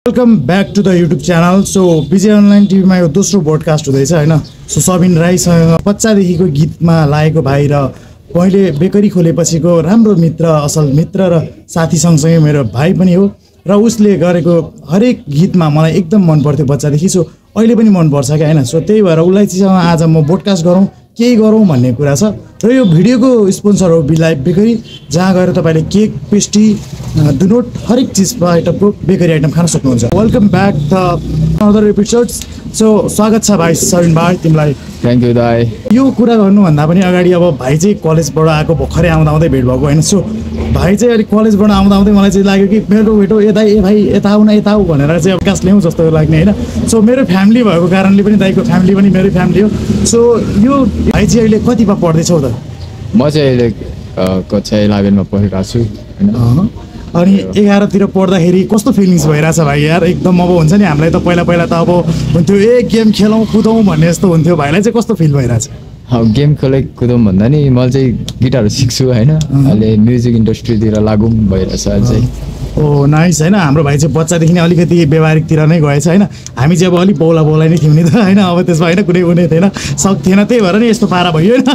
Welcome back to the YouTube channel. So Vijay online टिभीमा यो दोस्रो ब्रोडकास्ट हुँदैछ हैन। सो सबिन राईसँग बच्चादेखिको गीतमा लागेको भाइ र पहिले बेकरी खोलेपछिको राम्रो मित्र, असल मित्र र साथी सँगसँगै मेरो भाइ पनि हो र उसले गरेको हरेक गीतमा मलाई एकदम मन पर्थ्यो बच्चादेखि। सो अहिले पनि मन पर्छ क्या हैन। सो त्यही भएर उसलाई चाहिँ आज म ब्रोडकास्ट गरौँ, केही गरौँ भन्ने कुरा छ। र यो भिडियोको स्पोन्सर हो बिलाइफ बेकरी, जहाँ गएर तपाईँले केक, पेस्ट्री, दुनोट हरेक चिज आइटमको बेकरी आइटम खान सक्नुहुन्छ। Welcome back the other episodes. So स्वागत छ भाइ सबिन भाइ तिमीलाई। थ्याङ्क यू दाइ। यो कुरा गर्नुभन्दा पनि अगाडि अब भाइ चाहिँ कलेजबाट आएको भर्खरै आउँदै भेट भएको होइन। सो भाइ चाहिँ अलिक कलेजबाट आउँदै मलाई चाहिँ लाग्यो कि मेरो भेटो यता ए भाइ यता आऊ न यता आऊ भनेर चाहिँ अब कास ल्याउँ जस्तो लाग्ने होइन। सो मेरो फ्यामिली भएको कारणले पनि दाइको फ्यामिली पनि मेरै फ्यामिली हो। सो यो भाइ चाहिँ अहिले कतिमा पढ्दैछौ त? म चाहिँ अहिले कक्षा 11मा पढिरहेको छु होइन। अनि 11तिर पढ्दाखेरि कस्तो फिलिङ्स भइरहेछ भाइ? यार एकदम अब हुन्छ नि, हामीलाई त पहिला त अब हुन्थ्यो ए गेम खेलौँ कुदौँ भन्ने जस्तो हुन्थ्यो। भाइलाई चाहिँ कस्तो फिल भइरहेछ? गेम खेले कुदौँ भन्दा नि मैले चाहिँ गिटार सिक्छु होइन। अहिले म्युजिक इन्डस्ट्रीतिर लागौँ भइरहेछ अहिले चाहिँ। ओ नाइस होइन। हाम्रो भाइ चाहिँ बच्चादेखि नै अलिकति व्यवहारिकतिर नै गएछ होइन। हामी चाहिँ अब अलिक बौला नै थियौँ नि त होइन। अब त्यसमा होइन कुनै हुने थिएन, सक थिएन, त्यही भएर नि यस्तो पारा भयो होइन।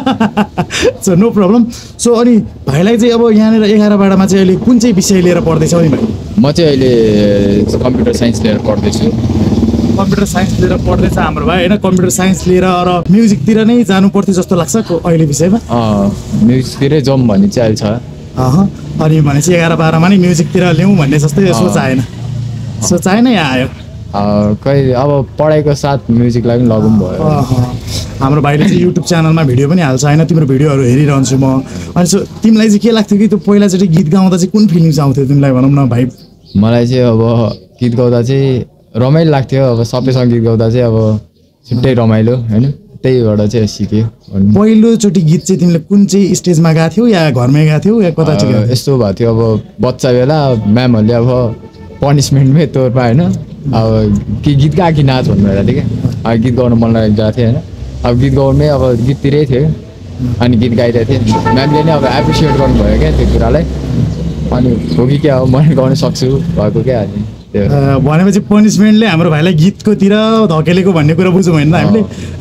So no problem. सो अनि भाइलाई चाहिँ अब यहाँनिर 11 चाहिँ अहिले कुन चाहिँ विषय लिएर पढ्दैछौ नि भाइ? म चाहिँ अहिले कम्प्युटर साइन्स लिएर पढ्दैछु। कम्प्युटर साइन्स लिएर पढ्दैछ हाम्रो भाइ होइन। कम्प्युटर साइन्स लिएर र म्युजिकतिर नै जानु पर्थ्यो जस्तो लाग्छ अहिले विषयमा? म्युजिकतिरै जाउँ भन्ने चाहिँ अहिले छ। अनि भनेपछि 11-12मा नै म्युजिकतिर ल्याउँ भन्ने जस्तै सोच आएन? सोच आएन या आयो? खै अब पढाइको साथ म्युजिकलाई पनि लगाउँ भयो। हाम्रो भाइले चाहिँ युट्युब च्यानलमा भिडियो पनि हाल्छ होइन। तिम्रो भिडियोहरू हेरिरहन्छु म। अनि सो तिमीलाई चाहिँ के लाग्थ्यो कि त्यो पहिलाचोटि गीत गाउँदा चाहिँ कुन फिलिङ्स आउँथ्यो तिमीलाई भनौँ न भाइ? मलाई चाहिँ अब गीत गाउँदा चाहिँ रमाइलो लाग्थ्यो। अब सबैसँग गीत गाउँदा चाहिँ अब छुट्टै रमाइलो होइन। त्यहीबाट चाहिँ सिक्यो। पहिलोचोटि गीत चाहिँ तिमीले कुन चाहिँ स्टेजमा गाएको थियौ या घरमै गाएको थियौ या कता चाहिँ? यस्तो भएको थियो अब बच्चा बेला म्यामहरूले अब पनिसमेन्टमै तौरमा होइन अब कि गीत गा कि नाच भन्नुभएको थियो क्या। गीत गाउनु मन लागेको गएको थियो होइन। अब गीत गाउनुमै अब गीततिरै थियो अनि गीत गाइरहेको थिएँ। म्यामले नै अब एप्रिसिएट गर्नुभयो क्या त्यो कुरालाई। अनि हो कि क्या अब मैले गाउनु सक्छु भएको क्या। अनि भनेपछि पनिसमेन्टले हाम्रो भाइलाई गीतकोतिर धकेलेको भन्ने कुरा बुझौँ होइन हामीले?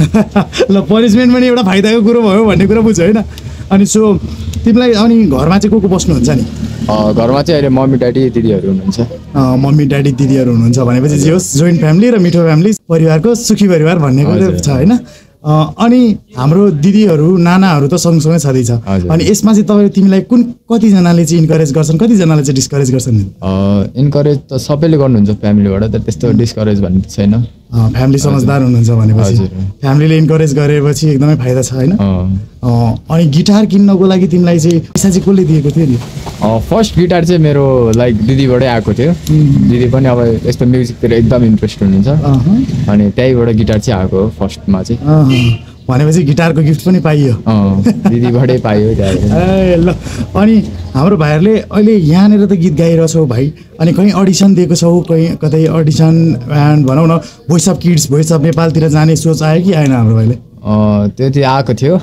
ल पनिसमेन्ट पनि एउटा फाइदाको कुरो भयो भन्ने कुरा बुझ्यो होइन। अनि सो तिमीलाई अनि घरमा चाहिँ को बस्नुहुन्छ नि? घरमा चाहिँ अहिले मम्मी ड्याडी दिदीहरू हुनुहुन्छ। मम्मी ड्याडी दिदीहरू हुनुहुन्छ भनेपछि जे होस् जोइन्ट फ्यामिली र मिठो फ्यामिली, परिवारको सुखी परिवार भन्ने कुरा छ होइन। अनि हाम्रो दिदीहरू नानाहरू त सँगसँगै छँदैछ। अनि यसमा चाहिँ तपाईँ तिमीलाई कतिजनाले चाहिँ इन्करेज गर्छन्, कतिजनाले चाहिँ डिस्करेज गर्छन्? इन्करेज त सबैले गर्नुहुन्छ फ्यामिलीबाट त, त्यस्तो डिस्करेज भन्ने छैन। फ्यामिली समझदार हुनुहुन्छ भनेपछि फ्यामिलीले इन्करेज गरेपछि एकदमै फाइदा छ होइन। अनि गिटार किन्नको लागि तिमीलाई चाहिँ पैसा चाहिँ कसले दिएको थियो नि? फर्स्ट गिटार चाहिँ मेरो लाइक दिदीबाटै आएको थियो। दिदी पनि अब यस्तो म्युजिकतिर एकदम इन्ट्रेस्ट हुनुहुन्छ अनि त्यहीबाट गिटार चाहिँ आएको फर्स्टमा चाहिँ। भनेपछि गिटारको गिफ्ट पनि पाइयो? दिदीबाटै पाइयो। ए ल। अनि हाम्रो भाइहरूले अहिले यहाँनिर त गीत गाइरहेछौ भाइ, अनि कहीँ अडिसन दिएको छौ? कहीँ कतै अडिसन एन्ड भनौँ न voice of kids, voice of नेपालतिर जाने सोच आयो कि आएन हाम्रो भाइले? त्यो चाहिँ आएको थियो।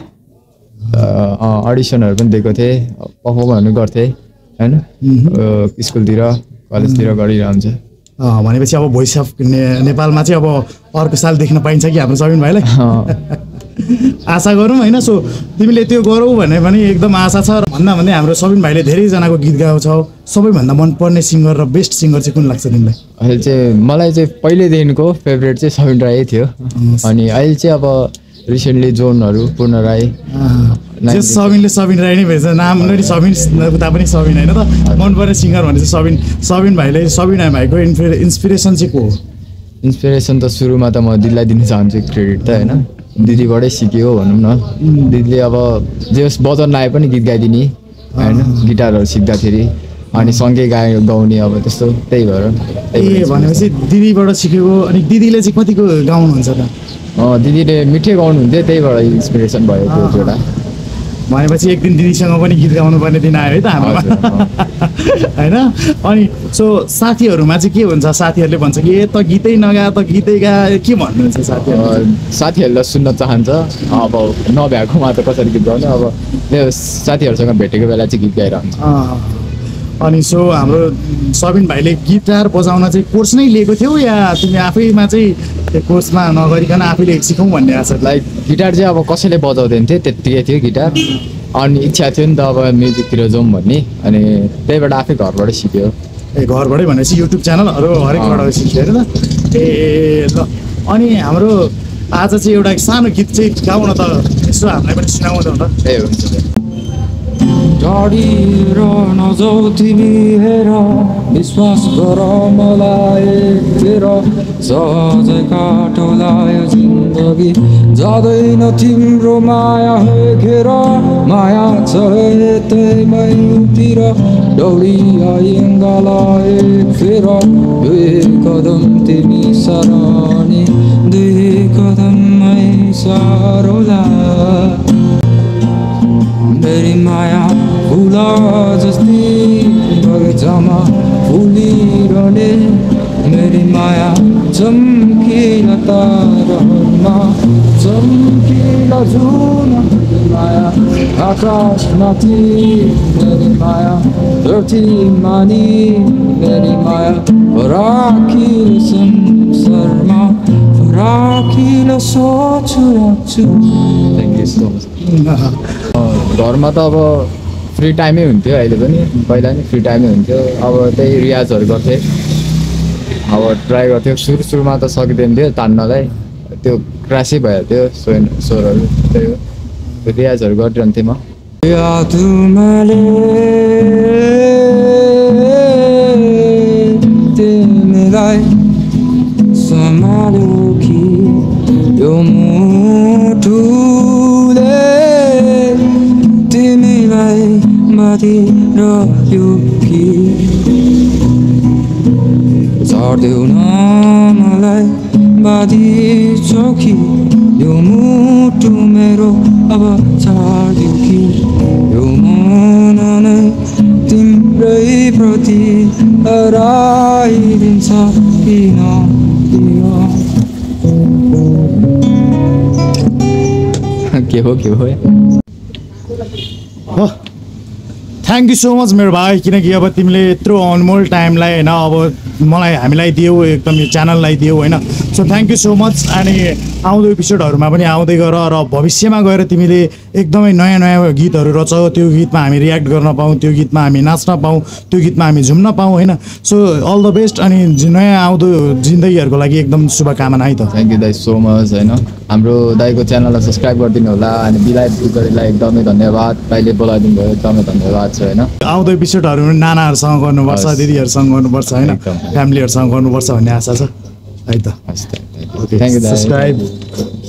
अडिसनहरू पनि दिएको थिएँ, पर्फर्महरू गर्थेँ होइन। स्कुलतिर कलेजतिर गरिरहन्छ। भनेपछि अब भोइस अफ नेपालमा चाहिँ अब अर्को साल देख्न पाइन्छ कि हाम्रो सबिन भाइलाई? आशा गरौँ होइन। सो तिमीले त्यो गरौ भने पनि एकदम आशा छ। भन्दा भन्दै हाम्रो सबिन भाइले धेरैजनाको गीत गाउँछौ। सबैभन्दा मनपर्ने सिङ्गर र बेस्ट सिङ्गर चाहिँ कुन लाग्छ तिमीलाई? अहिले चाहिँ मलाई चाहिँ पहिल्यैदेखिको फेभरेट चाहिँ सबिन राई थियो। अनि अहिले चाहिँ अब रिसेन्टली जोनहरू पूर्ण राई। सबिनले सबिन राई नै भेट्छ, नाम पनि सबिन, उता पनि सबिन होइन त। मनपर्ने सिङ्गर भने चाहिँ सबिन भाइले। सबिन भाइको इन्सपिरेसन चाहिँ को हो? इन्सपिरेसन त सुरुमा त म दिदीलाई दिन चाहन्छु क्रेडिट त होइन। दिदीबाटै सिक्यो भनौँ न। दिदीले अब जे होस् बजाउन आए पनि गीत गाइदिने होइन, गिटारहरू सिक्दाखेरि अनि सँगै गाउने अब त्यस्तो। त्यही भएर भनेपछि दिदीबाट सिकेको। अनि दिदीले चाहिँ कतिको गाउनुहुन्छ त? दिदीले मिठै गाउनुहुन्थ्यो, त्यहीबाट इन्सपिरेसन भयो त्यो एउटा। भनेपछि एक दिन दिदीसँग पनि गीत गाउनु पर्ने दिन आयो है त हाम्रोमा होइन। अनि सो साथीहरूमा चाहिँ के हुन्छ? साथीहरूले भन्छ कि ए त गीतै नगा त गीतै गा, के भन्नुहुन्छ साथीहरू? साथीहरूलाई सुन्न चाहन्छ। अब नभ्याएकोमा त कसरी गीत गाउने। अब साथीहरूसँग भेटेको बेला चाहिँ गीत गाइरहन्छ। अनि सो हाम्रो सबिन भाइले गिटार बजाउन चाहिँ कोर्स नै लिएको थियौ या तिमी आफैमा चाहिँ त्यो कोर्समा नगरिकन आफैले सिकौँ भन्ने आशा? लाइक गिटार चाहिँ अब कसैले बजाउँदैन थियो त्यत्तिकै थियो गिटार अनि इच्छा थियो नि त अब म्युजिकतिर जाउँ भन्ने अनि त्यहीबाट आफै घरबाट सिक्यो ए घरबाटै भनेपछि युट्युब च्यानलहरू हरेकबाट सिक्यो अरे त ए ल अनि हाम्रो आज चाहिँ एउटा सानो गीत चाहिँ गाउन त यसो हामीलाई पनि सुनाउँदै त ए हुन्छ टाढिएर नजाऊ तिमी हेर विश्वास गर मलाई फेर सहजै काटोलायो जिन्दगी जाँदैन तिम्रो माया हेर माया छ यतैतिर दौडी आइङ्गालाई फेर दुई कदम तिमी सरनी दुई कदममै सारोला मेरी माया फुला जस्ती बगैँचामा फुलिरहने मेरी माया चम्किला तारामा चम्किला जुन माया आकाशमाथि मेरी माया धरती मानि मेरी माया राखिलो संसारमा राखिलो सोच्छु राख्छु। Thank you so much. घरमा त अब फ्री टाइमै हुन्थ्यो अहिले पनि पहिला नि फ्री टाइमै हुन्थ्यो अब त्यही रियाजहरू गर्थेँ अब ट्राई गर्थ्यो सुरुमा त सकिँदैन थियो तान्नलाई त्यो क्रासै भयो थियो स्वरहरू त्यही हो रियाजहरू गरिरहन्थेँ म तिमीलाई सम्हाल्यो कि यो मुटुले तिमीलाई बाँधिरह्यो कि छाड्देऊ न मलाई बाँधिछौ कि यो मुटु मेरो अब छाड्देऊ कि यो मन नै तिम्रै प्रति हराइदिन्छ किन के हो थ्याङ्क यू सो मच मेरो भाइ किनकि अब तिमीले यत्रो अनमोल टाइमलाई होइन अब मलाई हामीलाई दियौ एकदम यो च्यानललाई दियौ होइन so thank you so much अनि आउँदो एपिसोडहरूमा पनि आउँदै गर र भविष्यमा गएर तिमीले एकदमै नयाँ नयाँ गीतहरू रचाऊ त्यो गीतमा हामी रियाक्ट गर्न पाऊँ त्यो गीतमा हामी नाच्न पाऊँ त्यो गीतमा हामी झुम्न पाऊँ होइन सो अल द बेस्ट अनि नयाँ आउँदो जिन्दगीहरूको लागि एकदम शुभकामना है त। थ्याङ्क यू दाइ सो मच होइन हाम्रो दाइको च्यानललाई सब्सक्राइब गरिदिनु होला अनि बिलायत बुकरीलाई एकदमै धन्यवाद दाइले बोलाइदिनु भयो एकदमै धन्यवाद छ होइन आउँदो एपिसोडहरू नानाहरूसँग गर्नुपर्छ दिदीहरूसँग गर्नुपर्छ होइन फ्यामिलीहरूसँग गर्नुपर्छ भन्ने आशा छ है त। Thank you subscribe